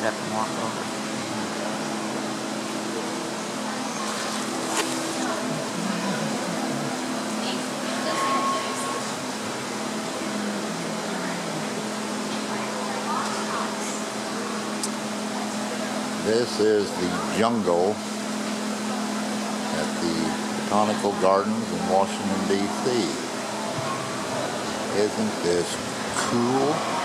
get up and walk over. This is the jungle at the Botanic Gardens in Washington, DC. Isn't this cool?